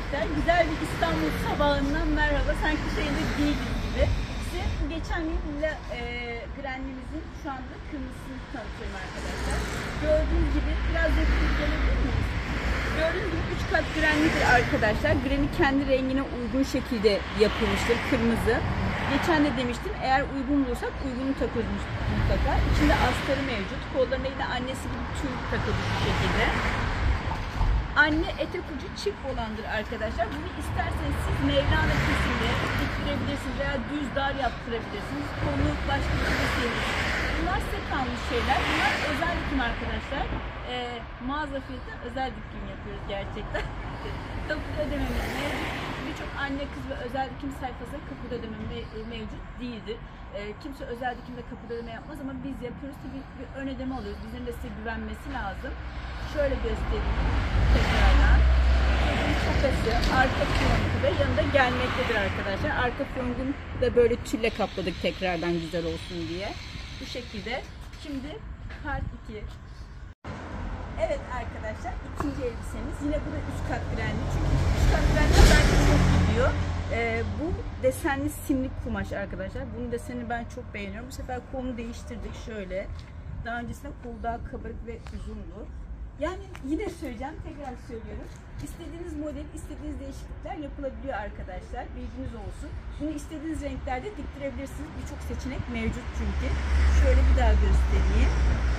arkadaşlar. Güzel bir İstanbul sabahından merhaba. Sanki şeyde değiliz gibi. Size geçen gün Gren'imizin şu anda kırmızısını tanıtıyorum arkadaşlar. Gördüğünüz gibi biraz yakın gelebilir miyiz? Gördüğünüz gibi 3 kat Gren'lidir arkadaşlar. Gren'i kendi rengine uygun şekilde yapılmıştır. Kırmızı. Geçen de demiştim, eğer uygun bulursak uygunu takıyoruz mutlaka. İçinde astarı mevcut. Kollarına yine annesi gibi tül takılmış bu şekilde. Anne etek ucu çift olandır arkadaşlar. Bunu isterseniz siz Mevlana kesimde diktirebilirsiniz veya düz dar yaptırabilirsiniz. Kolu başka bir şey sevmişsiniz. Bunlar size kalmış şeyler. Bunlar özel dikim arkadaşlar. Mağaza fiyatı özel dikim yapıyoruz gerçekten. Kapıda ödememiz mevcut. Birçok anne kız ve özel dikim sayfasında kapıda ödeme mevcut değildir. Kimse özel dikimde kapıda ödeme yapmaz ama biz yapıyoruz. Tabii bir ön ödeme alıyoruz. Bizim de size güvenmesi lazım. Şöyle göstereyim tekrardan. Çocuğun çakası, arka fiyonku da yanında gelmektedir arkadaşlar. Arka fiyonkunu da böyle tülle kapladık tekrardan güzel olsun diye. Bu şekilde. Şimdi part 2. Evet arkadaşlar, ikinci elbisemiz. Yine bu da üst kat grenli. Çünkü üst kat grenli bence çok gidiyor. Bu desenli simlik kumaş arkadaşlar. Bunun desenini ben çok beğeniyorum. Bu sefer kolunu değiştirdik şöyle. Daha öncesinde kol daha kabarık ve uzundu. Yani yine söyleyeceğim, tekrar söylüyorum. İstediğiniz model, istediğiniz değişiklikler yapılabiliyor arkadaşlar. Bilginiz olsun. Bunu istediğiniz renklerde diktirebilirsiniz. Birçok seçenek mevcut çünkü. Şöyle bir daha göstereyim.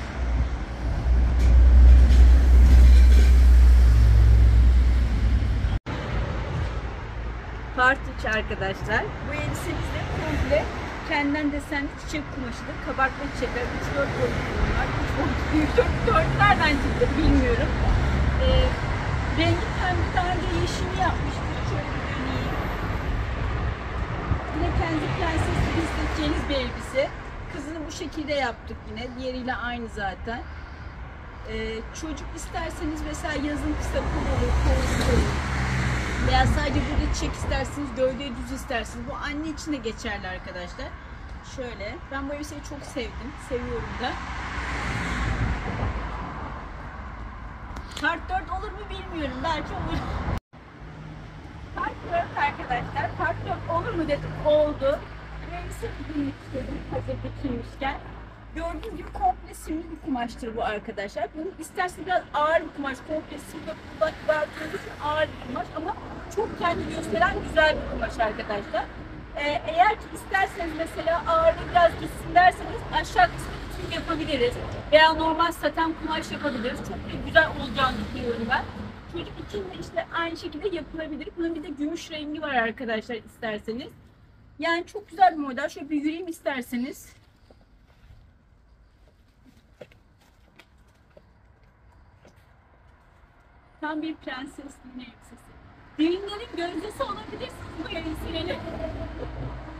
Part 3 arkadaşlar. Bu elbisemiz de komple kendinden desenli çiçek kumaşıdır. Kabartma çiçekler, 3-4 boyutlu var. 3-4 nereden çıktı bilmiyorum. Rengi pembe, daha önce yeşili yapmıştım. Şöyle bir döneyim. Yine kendi prensesli hissedeceğiniz bir elbise. Kızını bu şekilde yaptık yine. Diğeriyle aynı zaten. Çocuk isterseniz mesela yazın kısa kol olur, kolsuz olur. Veya sadece burada çiçek isterseniz, gövdeyi düz isterseniz. Bu anne için de geçerli arkadaşlar. Şöyle. Ben bu elbiseyi çok sevdim. Seviyorum da. Part 4 olur mu bilmiyorum. Belki olur. Part 4 arkadaşlar. Part 4 olur mu dedim. Oldu. Bu elbiseyi giymek istedim. Hazır dikilmişken. Gördüğünüz gibi komple simli bir kumaştır bu arkadaşlar. Bunu isterseniz biraz ağır bir kumaş. Komple simli kulak verdiğiniz için ağır bir kumaş ama çok kendi gösteren güzel bir kumaş arkadaşlar. Eğer ki isterseniz mesela ağırlığı biraz gitsin derseniz aşağı kısmını tüm yapabiliriz. Veya normal saten kumaş yapabiliriz. Çok da güzel olacağını düşünüyorum ben. Çocuk için de işte aynı şekilde yapılabilir. Bunun bir de gümüş rengi var arkadaşlar isterseniz. Yani çok güzel bir model. Şöyle bir yürüyeyim isterseniz. Tam bir prensesliğin elbisesi. Düğünlerin gözdesi olabilirsiniz bu elbiseyle.